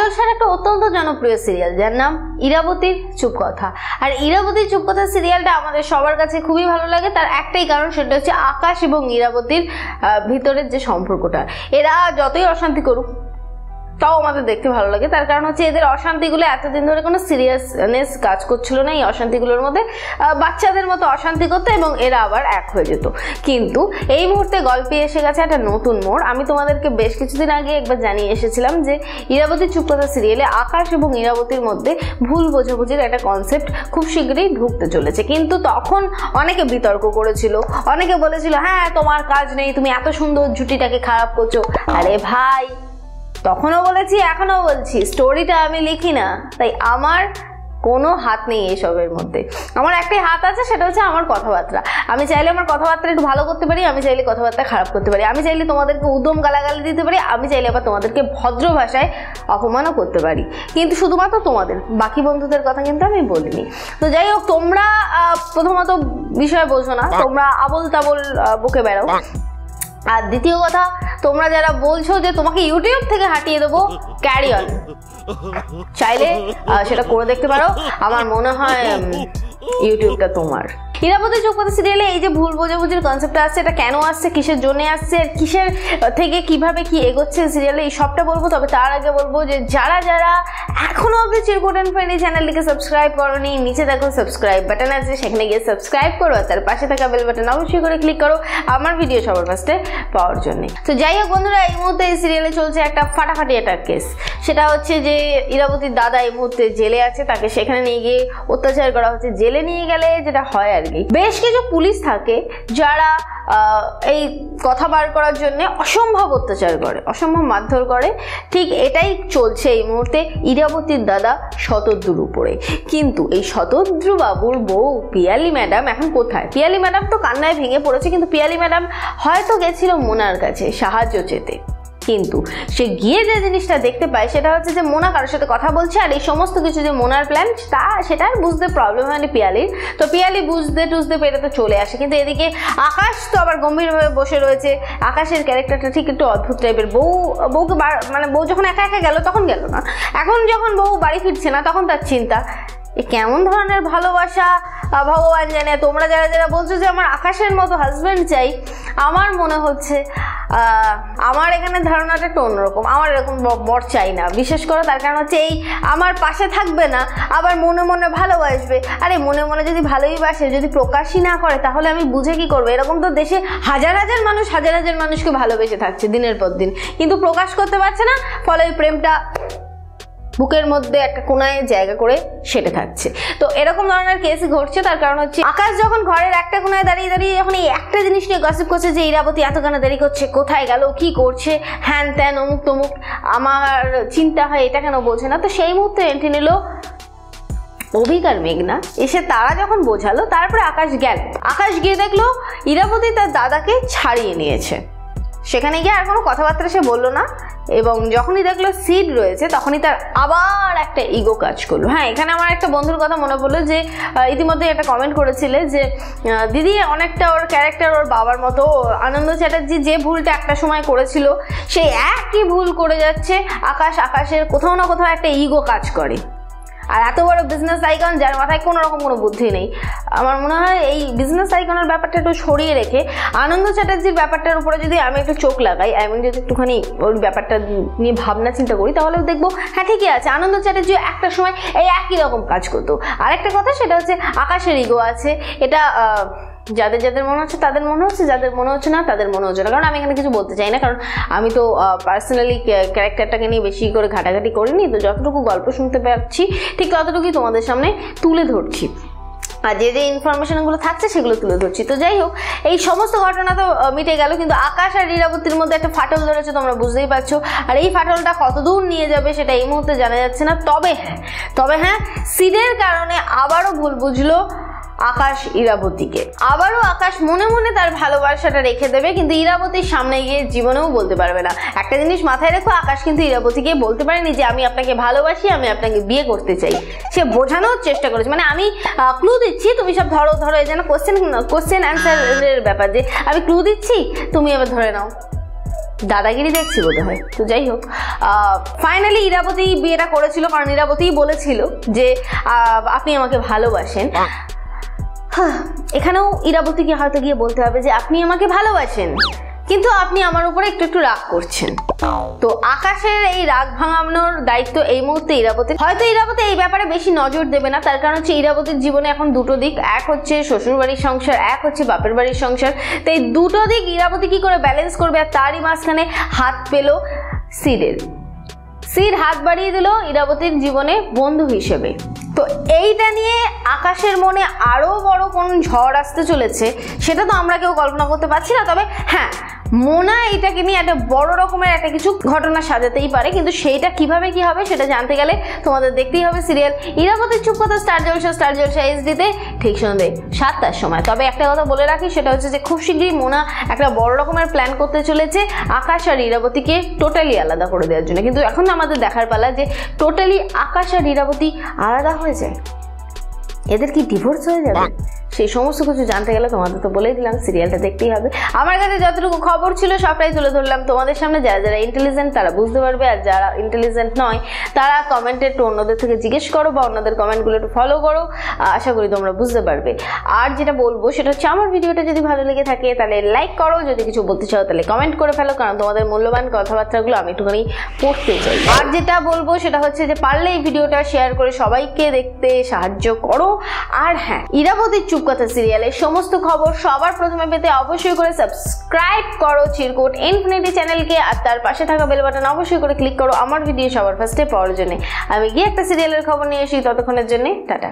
জলসার একটা অত্যন্ত জনপ্রিয় সিরিয়াল যার নাম ইরাবতীর চুপকথা। আর ইরাবতীর চুপকথা সিরিয়ালটা আমাদের সবার কাছে খুবই ভালো লাগে, তার একটাই কারণ, সেটা হচ্ছে আকাশ এবং ইরাবতীর ভিতরের যে সম্পর্কটা। এরা যতই অশান্তি করুক তাও আমাদের দেখতে ভালো লাগে, তার কারণ হচ্ছে এদের অশান্তিগুলো এতদিন ধরে কোনো সিরিয়াসনেস কাজ করছিল না। এই অশান্তিগুলোর মধ্যে বাচ্চাদের মতো অশান্তি করতো এবং এরা আবার এক হয়ে যেত। কিন্তু এই মুহূর্তে গল্পে এসে গেছে একটা নতুন মোড়। আমি তোমাদেরকে বেশ কিছুদিন আগে একবার জানিয়ে এসেছিলাম যে ইরাবতীর চুপকথা সিরিয়ালে আকাশ এবং ইরাবতীর মধ্যে ভুল বোঝাবুঝির একটা কনসেপ্ট খুব শীঘ্রই ঢুকতে চলেছে। কিন্তু তখন অনেকে বিতর্ক করেছিল, অনেকে বলেছিল হ্যাঁ তোমার কাজ নেই, তুমি এত সুন্দর জুটিটাকে খারাপ করছো। আরে ভাই, তখনও বলেছি এখনো বলছি, স্টোরিটা আমি লিখি না, তাই আমার কোনো হাত নেই এসবের মধ্যে। আমার একটাই হাত আছে, সেটা হচ্ছে আমার কথাবার্তা। আমি চাইলে আমার কথাবার্তা একটু ভালো করতে পারি, আমি চাইলে কথাবার্তা খারাপ করতে পারি, আমি চাইলে তোমাদেরকে উদম গালাগালি দিতে পারি, আমি চাইলে আবার তোমাদেরকে ভদ্র ভাষায় অপমানও করতে পারি, কিন্তু শুধুমাত্র তোমাদের, বাকি বন্ধুদের কথা কিন্তু আমি বলিনি। তো যাই হোক, তোমরা প্রথমত বিষয় বোঝো না, তোমরা আবল তাবল বকে বেড়াও। আর দ্বিতীয় কথা, তোমরা যারা বলছো যে তোমাকে ইউটিউব থেকে হাঁটিয়ে দেবো, ক্যারি অন, চাইলে সেটা করে দেখতে পারো। আমার মনে হয় ইউটিউবটা তোমার। ইরাবতীর চুপকথা সিরিয়ালে এই যে ভুল বোঝাবুঝির কনসেপ্টটা আসছে, এটা কেন আসছে, কিসের জন্য আসছে, কিসের থেকে কিভাবে কি এগোচ্ছে সিরিয়ালে, এই সবটা বলবো। তবে তার আগে বলবো যে যারা যারা এখনো অব্দি চিরকুট এন্ড ফ্রেন্ড চ্যানেলটিকে সাবস্ক্রাইব করোনি, নিচে দেখো সাবস্ক্রাইব বাটন আছে, সেখানে গিয়ে সাবস্ক্রাইব করো, আর তার পাশে থাকা বেল বাটন অবশ্যই করে ক্লিক করো আমার ভিডিও সবার ফার্স্টে পাওয়ার জন্য। তো যাই হোক বন্ধুরা, এই মুহূর্তে এই সিরিয়ালে চলছে একটা ফাটাফাটি একটা কেস। সেটা হচ্ছে যে ইরাবতীর দাদা এই মুহূর্তে জেলে আছে, তাকে সেখানে নিয়ে গিয়ে অত্যাচার করা হচ্ছে। জেলে নিয়ে গেলে যেটা হয় আর কি, বেশ কিছু পুলিশ থাকে যারা এই কথা বার করার জন্য অসম্ভব অত্যাচার করে, অসম্ভব মারধর করে। ঠিক এটাই চলছে এই মুহূর্তে ইরাবতীর দাদা শতদ্রুর উপরে। কিন্তু এই শতদ্রু বাবুর বউ পিয়ালি ম্যাডাম এখন কোথায়? পিয়ালি ম্যাডাম তো কান্নায় ভেঙে পড়েছে, কিন্তু পিয়ালি ম্যাডাম হয়তো গেছিল মোনার কাছে সাহায্য চেতে। কিন্তু সে গিয়ে যে জিনিসটা দেখতে পায় সেটা হচ্ছে যে মোনা কারোর সাথে কথা বলছে, আর এই সমস্ত কিছু যে মোনার প্ল্যান সেটা বুঝতে প্রবলেম হয়নি পিয়ালির। তো পিয়ালি বুঝতে পেরে তো চলে আসে। কিন্তু এদিকে আকাশ তো আবার গম্ভীরভাবে বসে রয়েছে। আকাশের ক্যারেক্টারটা ঠিক একটু অদ্ভুত টাইপের। বউকে মানে বউ যখন একা একা গেল তখন গেল না, এখন যখন বউ বাড়ি ফিরছে না তখন তার চিন্তা কেমন ধরনের ভালোবাসা ভগবান জানে। তোমরা যারা যারা বলছো যে আমার আকাশের মতো হাজব্যান্ড চাই, আমার মনে হচ্ছে আমার এখানে ধারণাটা একটু অন্যরকম। আমার এরকম বর চাই না, বিশেষ করে তার কারণ হচ্ছে এই আমার পাশে থাকবে না, আবার মনে মনে ভালোবাসবে। আরে মনে মনে যদি ভালোই বাসে, যদি প্রকাশই না করে, তাহলে আমি বুঝে কি করবো? এরকম তো দেশে হাজার হাজার মানুষকে ভালোবেসে থাকছে দিনের পর দিন, কিন্তু প্রকাশ করতে পারছে না, ফলে ওই প্রেমটা বুকের মধ্যে একটা কোনায় জায়গা করে সেটে থাকছে। তো এরকম ধরনের কেস ঘটছে। তার কারণ হচ্ছে আকাশ যখন ঘরের একটা কোনায় দাঁড়িয়ে যখন এই একটা জিনিস নিয়ে গসিপ করছে যে ইরাবতী এত কেন দেরি করছে, কোথায় গেল, কি করছে, হ্যান ত্যান অমুক তমুক, আমার চিন্তা হয় এটা কেন বলছে না। তো সেই মুহূর্তে এন্ট্রি নিল অভিকার মেঘনা এসে, তারা যখন বোঝালো, তারপরে আকাশ গেল। আকাশ গিয়ে দেখলো ইরাবতী তার দাদাকে ছাড়িয়ে নিয়েছে। সেখানে গিয়ে আর কোনো কথাবার্তা সে বললো না, এবং যখনই দেখলো সিট রয়েছে তখনই তার আবার একটা ইগো কাজ করলো। হ্যাঁ, এখানে আমার একটা বন্ধুর কথা মনে পড়লো যে ইতিমধ্যে একটা কমেন্ট করেছিলে যে দিদি অনেকটা ওর ক্যারেক্টার ওর বাবার মতো। আনন্দ চ্যাটার্জি যে ভুলটা একটা সময় করেছিল সেই একই ভুল করে যাচ্ছে আকাশের কোথাও না কোথাও একটা ইগো কাজ করে। আর এত বড় বিজনেস আইকন যার মাথায় কোনো রকম কোনো বুদ্ধি নেই। আমার মনে হয় এই বিজনেস আইকনের ব্যাপারটা একটু সরিয়ে রেখে আনন্দ চ্যাটার্জির ব্যাপারটার উপরে যদি আমি একটু চোখ লাগাই, আমি যদি একটুখানি ওই ব্যাপারটা নিয়ে ভাবনা চিন্তা করি, তাহলে দেখবো হ্যাঁ ঠিকই আছে, আনন্দ চ্যাটার্জি একটা সময় এই একই রকম কাজ করতো। আরেকটা কথা, সেটা হচ্ছে আকাশের ইগো আছে। এটা যাদের যাদের মনে হচ্ছে তাদের মনে হচ্ছে, যাদের মনে হচ্ছে না তাদের মনে হচ্ছে না। কারণ আমি এখানে কিছু বলতে চাই না, কারণ আমি তো পার্সোনালি ক্যারেক্টারটাকে নিয়ে বেশি করে ঘাটাঘাটি করিনি। তো যতটুকু গল্প শুনতে পাচ্ছি ঠিক ততটুকুই তোমাদের সামনে তুলে ধরছি, আর যে যে ইনফরমেশনগুলো থাকছে সেগুলো তুলে ধরছি। তো যাই হোক, এই সমস্ত ঘটনা তো মিটে গেল, কিন্তু আকাশ আর ইরাবতীর মধ্যে একটা ফাটল ধরেছে, তোমরা বুঝতেই পারছো। আর এই ফাটলটা কতদূর নিয়ে যাবে সেটা এই মুহূর্তে জানা যাচ্ছে না। তবে হ্যাঁ, সিডের কারণে আবারও ভুল বুঝলো আকাশ ইরাবতীকে। আবারও আকাশ মনে মনে তার ভালোবাসাটা রেখে দেবে, কিন্তু ইরাবতীর সামনে গিয়ে জীবনেও বলতে পারবে না। একটা জিনিস মাথায় রেখো, আকাশ কিন্তু ইরাবতীকে বলতে পারেনি যে আমি আপনাকে ভালোবাসি, আমি আপনাকে বিয়ে করতে চাই। সে বোঝানোর চেষ্টা করেছে, মানে আমি ক্লু দিচ্ছি, তুমি সব ধরো, এই যেন কোশ্চেন অ্যান্সারের ব্যাপার, যে আমি ক্লু দিচ্ছি তুমি এবার ধরে নাও। দাদাগিরি দেখছি বোধ হয়। তো যাই হোক, ফাইনালি ইরাবতী বিয়েটা করেছিল, কারণ ইরাবতীই বলেছিল যে আপনি আমাকে ভালোবাসেন। এখানেও ইরাবতীকে হয়তো গিয়ে বলতে হবে যে আপনি আমাকে ভালোবাসেন, কিন্তু আপনি আমার উপরে একটু একটু রাগ করছেন। তো আকাশের এই রাগ ভাঙানোর দায়িত্ব এই মুহূর্তে ইরাবতীর। হয়তো ইরাবতী এই ব্যাপারে বেশি নজর দেবে না, তার কারণ হচ্ছে ইরাবতীর জীবনে এখন দুটো দিক, এক হচ্ছে শ্বশুর বাড়ির সংসার, এক হচ্ছে বাপের বাড়ির সংসার। তো এই দুটো দিক ইরাবতী কি করে ব্যালেন্স করবে, আর তারই মাঝখানে হাত পেল সিরের। সির হাত বাড়িয়ে দিল ইরাবতীর জীবনে বন্ধু হিসেবে। তো এইটা নিয়ে আকাশের মনে আরো বড় কোন ঝড় আসতে চলেছে সেটা তো আমরা কেউ কল্পনা করতে পারছি না। তবে হ্যাঁ, মোনা এটাকে নিয়ে একটা বড় রকমের একটা কিছু ঘটনা সাজাতেই পারে, কিন্তু সেইটা কিভাবে কি হবে সেটা জানতে গেলে তোমাদের দেখতেই হবে সিরিয়াল ইরাবতীর চুপকথা স্টার জলসা এইচডিতে ঠিক সন্ধ্যে 7টার সময়। তবে একটা কথা বলে রাখি, সেটা হচ্ছে যে খুব শীঘ্রই মোনা একটা বড় রকমের প্ল্যান করতে চলেছে আকাশ আর ইরাবতীকে টোটালি আলাদা করে দেওয়ার জন্য। কিন্তু এখন আমাদের দেখার পালা যে টোটালি আকাশ আর ইরাবতী আলাদা হয়ে যায়, এদের কি ডিভোর্স হয়ে যাবে, সেই সমস্ত কিছু জানতে গেলে তোমাদের তো বলেই দিলাম সিরিয়ালটা দেখতেই হবে। আমার কাছে যতটুকু খবর ছিল সবটাই তুলে ধরলাম তোমাদের সামনে। যারা যারা ইন্টেলিজেন্ট তারা বুঝতে পারবে, আর যারা ইন্টেলিজেন্ট নয় তারা কমেন্টে একটু অন্যদের থেকে জিজ্ঞেস করো বা অন্যদের কমেন্টগুলো একটু ফলো করো, আশা করি তোমরা বুঝতে পারবে। আর যেটা বলবো সেটা হচ্ছে আমার ভিডিওটা যদি ভালো লেগে থাকে তাহলে লাইক করো, যদি কিছু বলতে চাও তাহলে কমেন্ট করে ফেলো, কারণ তোমাদের মূল্যবান কথাবার্তাগুলো আমি একটুখানি পড়তে চাই। আর যেটা বলবো সেটা হচ্ছে যে পারলে এই ভিডিওটা শেয়ার করে সবাইকে দেখতে সাহায্য করো। আর হ্যাঁ, ইরাবতীর চুপকথা সিরিয়ালের সমস্ত খবর সবার প্রথমে পেতে অবশ্যই করে সাবস্ক্রাইব করো চিরকুট ইনফিনিটি চ্যানেলকে, আর তার পাশে থাকা বেল বাটন অবশ্যই করে ক্লিক করো আমার ভিডিও সবার ফার্স্টে পাওয়ার জন্য। আমি গিয়ে একটা সিরিয়ালের খবর নিয়ে আসি, ততক্ষণের জন্য টাটা।